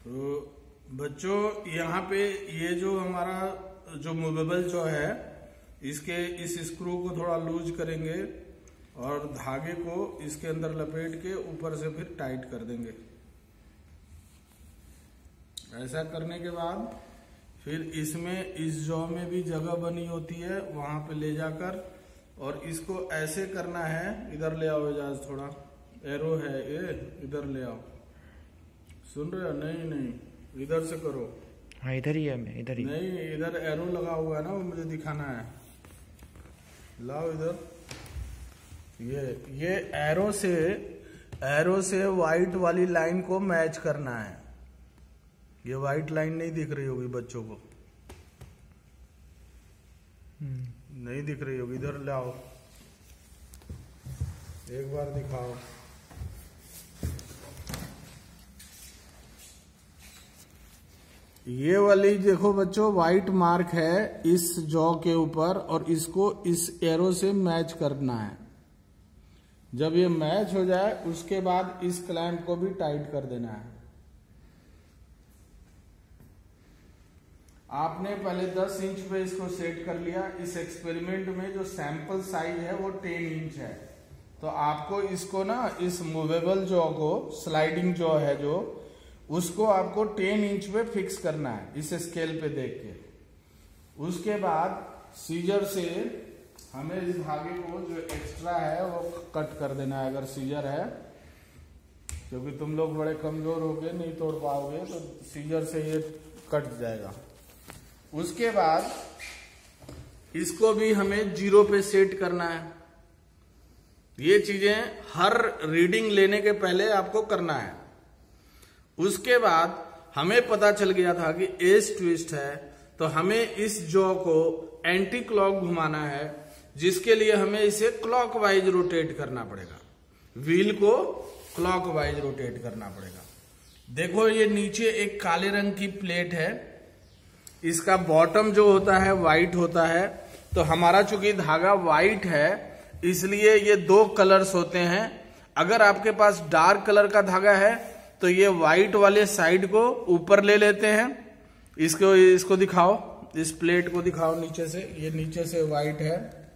तो बच्चों यहाँ पे ये जो हमारा जो मूवेबल जो है इसके इस स्क्रू को थोड़ा लूज करेंगे और धागे को इसके अंदर लपेट के ऊपर से फिर टाइट कर देंगे। ऐसा करने के बाद फिर इसमें इस जॉ में भी जगह बनी होती है, वहां पे ले जाकर और इसको ऐसे करना है। इधर ले आओ एजाज, थोड़ा एरो है ये, इधर ले आओ। सुन रहे हो? नहीं नहीं, इधर से करो। हाँ इधर ही है, मैं इधर ही। नहीं, इधर एरो लगा हुआ है ना, वो मुझे दिखाना है। लाओ इधर। ये एरो से व्हाइट वाली लाइन को मैच करना है। ये व्हाइट लाइन नहीं दिख रही होगी बच्चों को, नहीं दिख रही होगी। इधर लाओ, एक बार दिखाओ। ये वाली देखो बच्चों, व्हाइट मार्क है इस जॉ के ऊपर और इसको इस एरो से मैच करना है। जब ये मैच हो जाए उसके बाद इस क्लैंप को भी टाइट कर देना है। आपने पहले 10 इंच पे इसको सेट कर लिया। इस एक्सपेरिमेंट में जो सैंपल साइज है वो 10 इंच है, तो आपको इसको ना इस मूवेबल जॉ को, स्लाइडिंग जॉ है जो, उसको आपको 10 इंच पे फिक्स करना है इस स्केल पे देख के। उसके बाद सीजर से हमें इस धागे को जो एक्स्ट्रा है वो कट कर देना है, अगर सीजर है, क्योंकि तुम लोग बड़े कमजोर होगे, नहीं तोड़ पाओगे, तो सीजर से ये कट जाएगा। उसके बाद इसको भी हमें 0 पे सेट करना है। ये चीजें हर रीडिंग लेने के पहले आपको करना है। उसके बाद हमें पता चल गया था कि एज ट्विस्ट है, तो हमें इस जॉ को एंटी क्लॉक घुमाना है, जिसके लिए हमें इसे क्लॉकवाइज रोटेट करना पड़ेगा। व्हील को क्लॉकवाइज रोटेट करना पड़ेगा। देखो ये नीचे एक काले रंग की प्लेट है, इसका बॉटम जो होता है व्हाइट होता है। तो हमारा चूंकि धागा व्हाइट है इसलिए ये 2 कलर्स होते हैं। अगर आपके पास डार्क कलर का धागा है तो ये व्हाइट वाले साइड को ऊपर ले लेते हैं। इसको दिखाओ, इस प्लेट को दिखाओ नीचे से। ये नीचे से व्हाइट है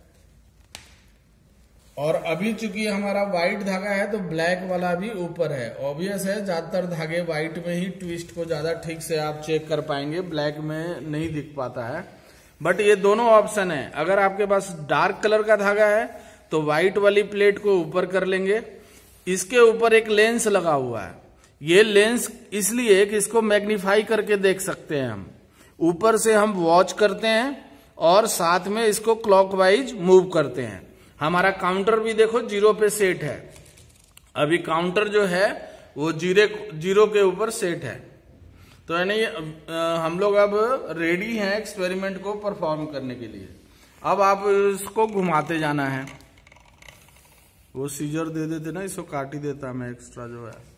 और अभी चूंकि हमारा व्हाइट धागा है तो ब्लैक वाला भी ऊपर है। ऑब्वियस है, ज्यादातर धागे व्हाइट में ही ट्विस्ट को ज्यादा ठीक से आप चेक कर पाएंगे, ब्लैक में नहीं दिख पाता है। बट ये दोनों ऑप्शन है। अगर आपके पास डार्क कलर का धागा है तो व्हाइट वाली प्लेट को ऊपर कर लेंगे। इसके ऊपर एक लेंस लगा हुआ है। ये लेंस इसलिए कि इसको मैग्नीफाई करके देख सकते हैं हम। ऊपर से हम वॉच करते हैं और साथ में इसको क्लॉकवाइज मूव करते हैं। हमारा काउंटर भी देखो 0 पे सेट है। अभी काउंटर जो है वो 0 के ऊपर सेट है। तो यानी हम लोग अब रेडी हैं एक्सपेरिमेंट को परफॉर्म करने के लिए। अब आप इसको घुमाते जाना है। वो सीजर दे देते ना, इसको काट ही देता मैं एक्स्ट्रा जो है।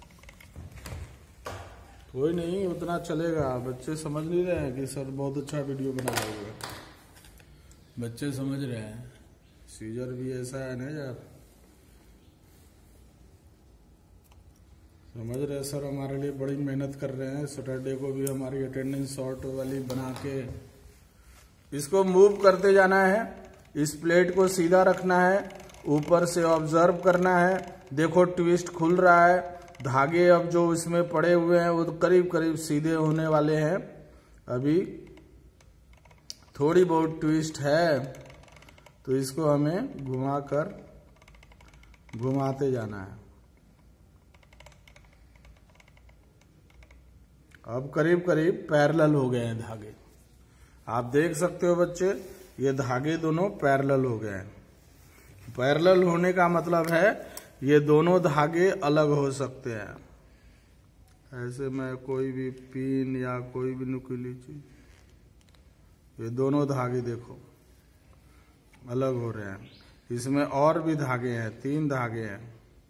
कोई नहीं, उतना चलेगा। बच्चे समझ नहीं रहे हैं कि सर बहुत अच्छा वीडियो बना रहे हैं। बच्चे समझ रहे हैं, सीजर भी ऐसा है ना यार। समझ रहे सर, हमारे लिए बड़ी मेहनत कर रहे हैं। सैटरडे को भी हमारी अटेंडेंस शॉर्ट वाली बना के इसको मूव करते जाना है। इस प्लेट को सीधा रखना है, ऊपर से ऑब्जर्व करना है। देखो ट्विस्ट खुल रहा है। धागे अब जो इसमें पड़े हुए हैं वो तो करीब करीब सीधे होने वाले हैं। अभी थोड़ी बहुत ट्विस्ट है, तो इसको हमें घुमाते जाना है। अब करीब करीब पैरेलल हो गए हैं धागे। आप देख सकते हो बच्चे, ये धागे दोनों पैरेलल हो गए हैं। पैरेलल होने का मतलब है ये दोनों धागे अलग हो सकते हैं। ऐसे में कोई भी पिन या कोई भी नुकीली चीज, ये दोनों धागे देखो अलग हो रहे हैं। इसमें और भी धागे हैं, 3 धागे हैं।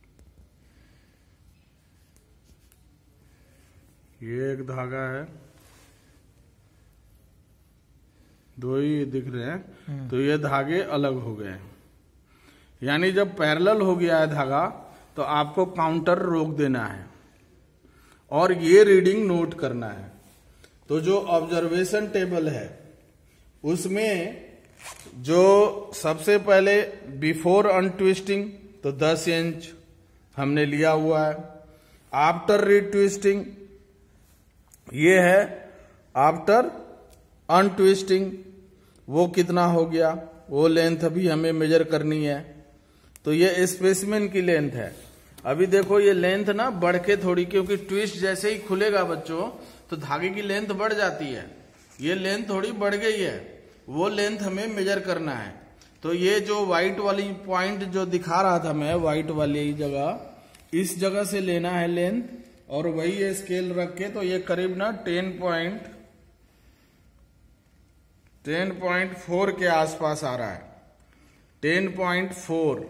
ये एक धागा है, 2 ही दिख रहे हैं। तो ये धागे अलग हो गए हैं। यानी जब पैरेलल हो गया है धागा तो आपको काउंटर रोक देना है और ये रीडिंग नोट करना है। तो जो ऑब्जर्वेशन टेबल है उसमें जो सबसे पहले बिफोर अनट्विस्टिंग तो 10 इंच हमने लिया हुआ है। आफ्टर रीट्विस्टिंग ये है आफ्टर अनट्विस्टिंग, वो कितना हो गया, वो लेंथ भी हमें मेजर करनी है। तो ये स्पेसिमेन की लेंथ है। अभी देखो ये लेंथ ना बढ़ के थोड़ी, क्योंकि ट्विस्ट जैसे ही खुलेगा बच्चों तो धागे की लेंथ बढ़ जाती है। ये लेंथ थोड़ी बढ़ गई है, वो लेंथ हमें मेजर करना है। तो ये जो व्हाइट वाली पॉइंट जो दिखा रहा था मैं, व्हाइट वाली जगह, इस जगह से लेना है लेंथ और वही ये स्केल रख के, तो ये करीब ना 10.4 के आसपास आ रहा है। 10.4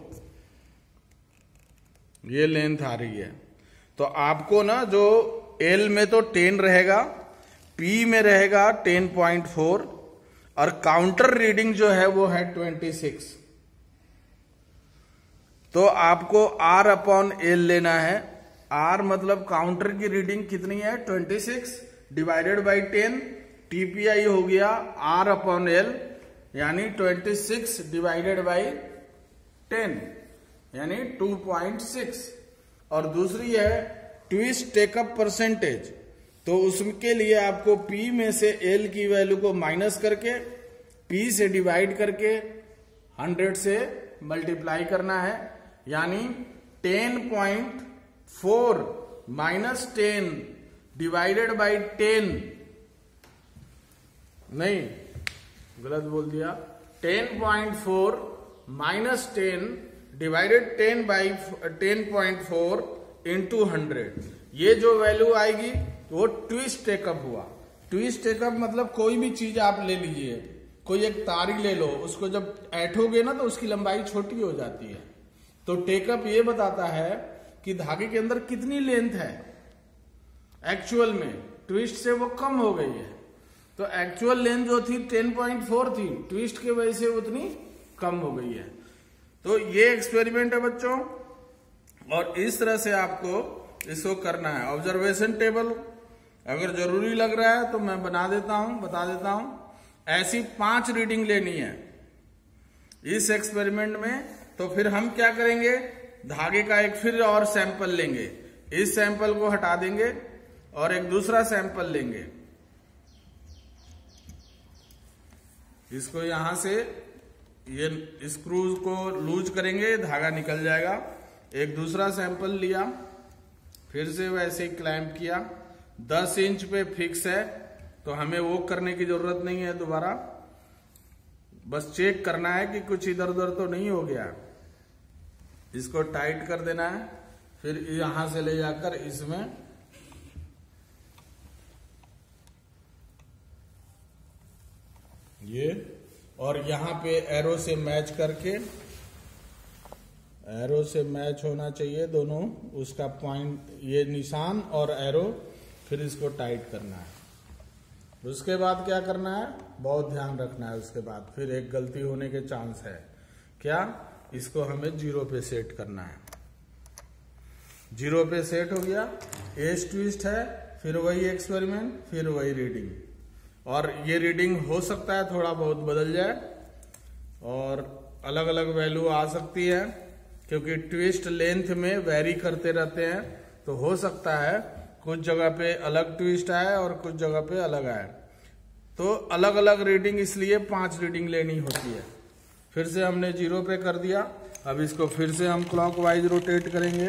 ये लेंथ आ रही है। तो आपको ना जो एल में तो 10 रहेगा, पी में रहेगा 10.4 और काउंटर रीडिंग जो है वो है 26। तो आपको R अपॉन एल लेना है। R मतलब काउंटर की रीडिंग कितनी है 26 डिवाइडेड बाई 10, टीपीआई हो गया R अपॉन एल यानी 26 डिवाइडेड बाई 10 यानी 2.6। और दूसरी है ट्विस्ट टेकअप परसेंटेज, तो उसके लिए आपको P में से L की वैल्यू को माइनस करके P से डिवाइड करके 100 से मल्टीप्लाई करना है, यानी 10.4 माइनस 10 डिवाइडेड बाई 10, नहीं गलत बोल दिया, 10.4 माइनस 10 डिवाइडेड 10 बाई 10.4 इंटू 100। ये जो वैल्यू आएगी वो ट्विस्ट टेकअप हुआ। ट्विस्ट टेकअप मतलब कोई भी चीज आप ले लीजिए, कोई एक तारी ले लो, उसको जब ऐठोगे ना तो उसकी लंबाई छोटी हो जाती है। तो टेकअप ये बताता है कि धागे के अंदर कितनी लेंथ है एक्चुअल में, ट्विस्ट से वो कम हो गई है। तो एक्चुअल लेंथ जो थी 10.4 थी, ट्विस्ट के वजह से उतनी कम हो गई है। तो ये एक्सपेरिमेंट है बच्चों, और इस तरह से आपको इसको करना है। ऑब्जर्वेशन टेबल अगर जरूरी लग रहा है तो मैं बता देता हूं। ऐसी 5 रीडिंग लेनी है इस एक्सपेरिमेंट में। तो फिर हम क्या करेंगे, धागे का एक फिर और सैंपल लेंगे, इस सैंपल को हटा देंगे और एक दूसरा सैंपल लेंगे। इसको यहां से ये स्क्रू को लूज करेंगे, धागा निकल जाएगा। एक दूसरा सैंपल लिया, फिर से वैसे ही क्लैंप किया। 10 इंच पे फिक्स है तो हमें वो करने की जरूरत नहीं है दोबारा, बस चेक करना है कि कुछ इधर उधर तो नहीं हो गया। इसको टाइट कर देना है, फिर यहां से ले जाकर इसमें ये, और यहां पे एरो से मैच करके, एरो से मैच होना चाहिए दोनों, उसका पॉइंट ये निशान और एरो, फिर इसको टाइट करना है। उसके बाद क्या करना है, बहुत ध्यान रखना है। उसके बाद फिर एक गलती होने के चांस है, क्या, इसको हमें 0 पे सेट करना है। 0 पे सेट हो गया, एज ट्विस्ट है, फिर वही एक्सपेरिमेंट, फिर वही रीडिंग। और ये रीडिंग हो सकता है थोड़ा बहुत बदल जाए और अलग अलग वैल्यू आ सकती है, क्योंकि ट्विस्ट लेंथ में वेरी करते रहते हैं। तो हो सकता है कुछ जगह पे अलग ट्विस्ट आए और कुछ जगह पे अलग आए। तो अलग अलग रीडिंग, इसलिए 5 रीडिंग लेनी होती है। फिर से हमने 0 पे कर दिया, अब इसको फिर से हम क्लॉकवाइज रोटेट करेंगे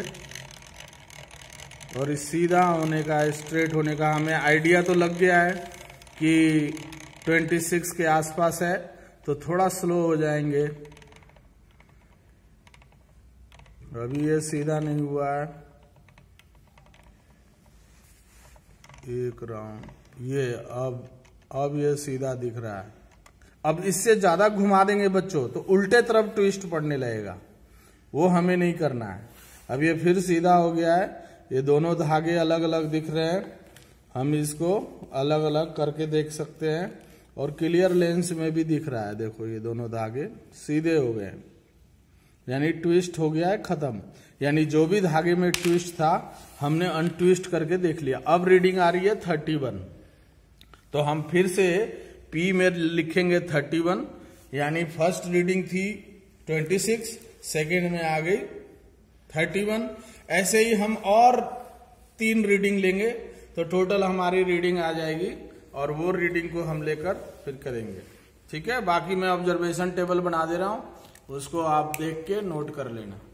और इस सीधा होने का, स्ट्रेट होने का हमें आइडिया तो लग गया है कि 26 के आसपास है। तो थोड़ा स्लो हो जाएंगे, अभी ये सीधा नहीं हुआ है। एक राउंड ये, अब ये सीधा दिख रहा है। अब इससे ज्यादा घुमा देंगे बच्चों तो उल्टे तरफ ट्विस्ट पड़ने लगेगा, वो हमें नहीं करना है। अब ये फिर सीधा हो गया है, ये दोनों धागे अलग अलग दिख रहे हैं। हम इसको अलग अलग करके देख सकते हैं और क्लियर लेंस में भी दिख रहा है। देखो ये दोनों धागे सीधे हो गए, यानी ट्विस्ट हो गया है खत्म, यानी जो भी धागे में ट्विस्ट था हमने अनट्विस्ट करके देख लिया। अब रीडिंग आ रही है 31, तो हम फिर से P में लिखेंगे 31, यानी फर्स्ट रीडिंग थी 26, सेकेंड में आ गई 31। ऐसे ही हम और 3 रीडिंग लेंगे तो टोटल हमारी रीडिंग आ जाएगी, और वो रीडिंग को हम लेकर फिर करेंगे। ठीक है, बाकी मैं ऑब्जर्वेशन टेबल बना दे रहा हूं, उसको आप देख के नोट कर लेना।